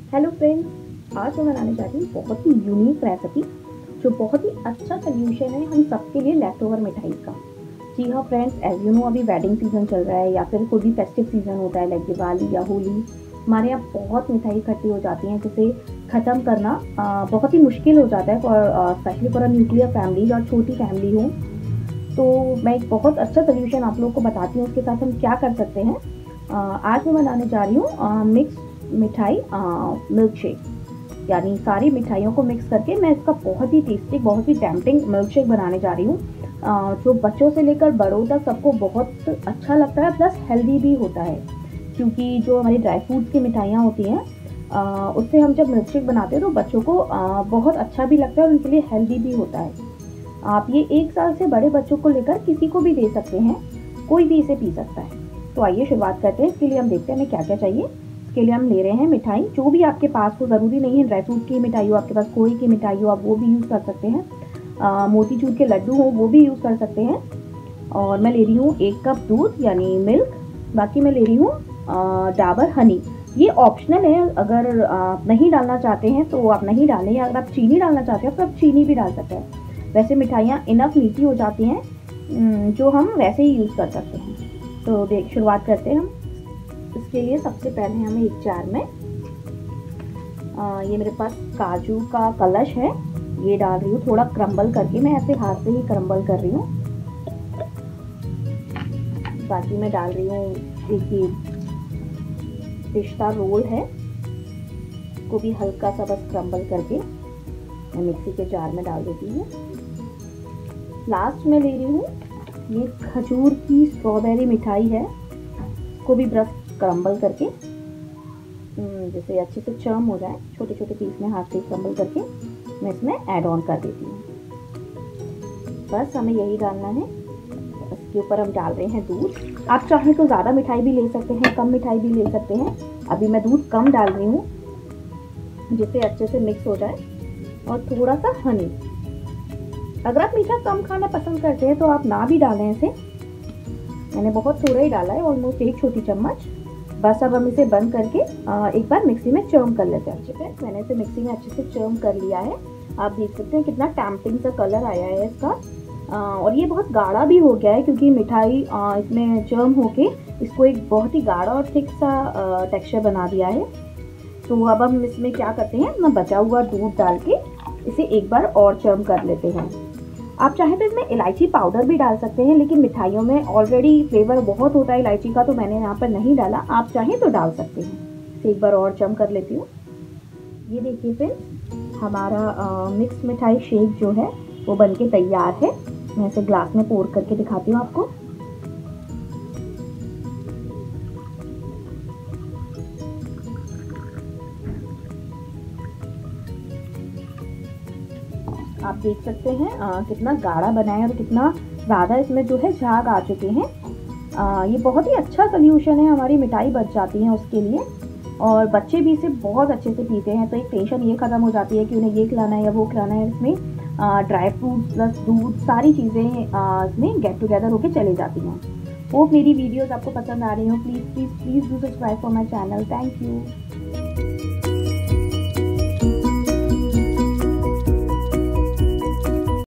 Hello friends, आज मैं बनाने जा रही हूँ बहुत ही यूनिक रेसिपी जो बहुत ही अच्छा सोल्यूशन है हम सबके लिए लेफ्ट ओवर मिठाई का। जी हाँ फ्रेंड्स, एज यू नो अभी वेडिंग सीजन चल रहा है या फिर कोई भी फेस्टिव सीजन होता है लाइक दिवाली या होली। हमारे यहाँ बहुत मिठाई इकट्ठी हो जाती हैं जिसे ख़त्म करना बहुत ही मुश्किल हो जाता है for specially for a nuclear family और छोटी फैमिली हो। तो मैं एक बहुत अच्छा सोल्यूशन आप लोगों को बताती हूँ उसके साथ हम क्या कर सकते हैं। आज मैं बनाने जा रही हूँ मिक्स मिठाई मिल्क शेक, यानी सारी मिठाइयों को मिक्स करके मैं इसका बहुत ही टेस्टी बहुत ही टेम्पटिंग मिल्क शेक बनाने जा रही हूँ जो बच्चों से लेकर बड़ों तक सबको बहुत अच्छा लगता है, प्लस हेल्दी भी होता है। क्योंकि जो हमारी ड्राई फ्रूट्स की मिठाइयाँ होती हैं उससे हम जब मिल्क शेक बनाते हैं तो बच्चों को बहुत अच्छा भी लगता है और उनके लिए हेल्दी भी होता है। आप ये 1 साल से बड़े बच्चों को लेकर किसी को भी दे सकते हैं, कोई भी इसे पी सकता है। तो आइए शुरुआत करते हैं। इसके लिए हम देखते हैं हमें क्या क्या चाहिए। इसके लिए हम ले रहे हैं मिठाई, जो भी आपके पास हो, ज़रूरी नहीं है ड्राई फ्रूट की मिठाई हो, आपके पास खोए की मिठाई हो आप वो भी यूज़ कर सकते हैं। मोतीचूर के लड्डू हो वो भी यूज़ कर सकते हैं। और मैं ले रही हूँ 1 कप दूध यानी मिल्क। बाकी मैं ले रही हूँ डाबर हनी। ये ऑप्शनल है, अगर आप नहीं डालना चाहते हैं तो आप नहीं डालें, या अगर आप चीनी डालना चाहते हैं तो आप चीनी भी डाल सकते हैं। वैसे मिठाइयाँ इनफ मीठी हो जाती हैं जो हम वैसे ही यूज़ कर सकते हैं। तो शुरुआत करते हैं हम। इसके लिए सबसे पहले हमें एक जार में ये मेरे पास काजू का कलश है, ये डाल रही हूँ थोड़ा क्रम्बल करके। मैं ऐसे हाथ से ही क्रम्बल कर रही हूँ। बाकी मैं डाल रही हूँ एक पिस्ता रोल है, को भी हल्का सा बस क्रम्बल करके मैं मिक्सी के जार में डाल देती हूँ। लास्ट में ले रही हूँ ये खजूर की स्ट्रॉबेरी मिठाई है, को भी ब्रश क्रम्बल करके जैसे अच्छे से चर्म हो जाए, छोटे छोटे पीस में हाथ से क्रम्बल करके मैं इसमें ऐड ऑन कर देती हूँ। बस हमें यही डालना है। इसके ऊपर हम डाल रहे हैं दूध। आप चाहें तो ज़्यादा मिठाई भी ले सकते हैं, कम मिठाई भी ले सकते हैं। अभी मैं दूध कम डाल रही हूँ जिससे अच्छे से मिक्स हो जाए। और थोड़ा सा हनी, अगर आप मीठा कम खाना पसंद करते हैं तो आप ना भी डालें इसे। मैंने बहुत थोड़ा ही डाला है, ऑलमोस्ट 1 छोटी चम्मच। बस अब हम इसे बंद करके एक बार मिक्सी में चर्म कर लेते हैं अच्छे से। मैंने इसे मिक्सी में अच्छे से चर्म कर लिया है। आप देख सकते हैं कितना टेम्पटिंग सा कलर आया है इसका। और ये बहुत गाढ़ा भी हो गया है क्योंकि मिठाई इसमें चर्म होके इसको एक बहुत ही गाढ़ा और थिक सा टेक्सचर बना दिया है। तो अब हम इसमें क्या करते हैं, अपना बचा हुआ दूध डाल के इसे एक बार और चर्म कर लेते हैं। आप चाहें तो इसमें इलायची पाउडर भी डाल सकते हैं, लेकिन मिठाइयों में ऑलरेडी फ्लेवर बहुत होता है इलायची का, तो मैंने यहाँ पर नहीं डाला। आप चाहें तो डाल सकते हैं। इसे एक बार और चम कर लेती हूँ। ये देखिए फ्रेंड्स, हमारा मिक्स मिठाई शेक जो है वो बनके तैयार है। मैं इसे ग्लास में पोर करके दिखाती हूँ आपको। आप देख सकते हैं कितना गाढ़ा बना है और कितना ज़्यादा इसमें जो है झाग आ चुके हैं। ये बहुत ही अच्छा सोल्यूशन है, हमारी मिठाई बच जाती है उसके लिए। और बच्चे भी इसे बहुत अच्छे से पीते हैं। तो एक टेंशन ये ख़त्म हो जाती है कि उन्हें ये खिलाना है या वो खिलाना है। इसमें ड्राई फ्रूट्स प्लस दूध सारी चीज़ें इसमें गेट टुगेदर होके चली जाती हैं। होप मेरी वीडियोज़ आपको पसंद आ रही हो। Please please please do subscribe for my channel. Thank you.